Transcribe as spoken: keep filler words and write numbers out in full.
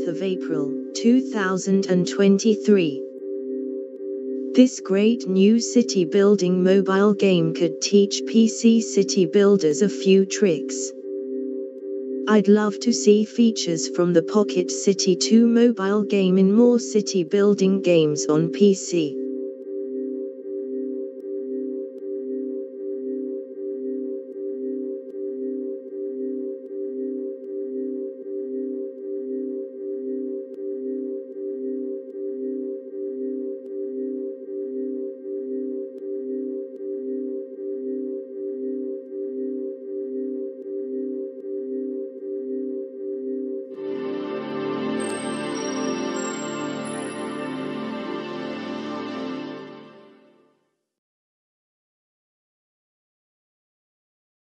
twentieth of April, two thousand twenty-three. This great new city building mobile game could teach P C city builders a few tricks. I'd love to see features from the Pocket City two mobile game in more city building games on P C.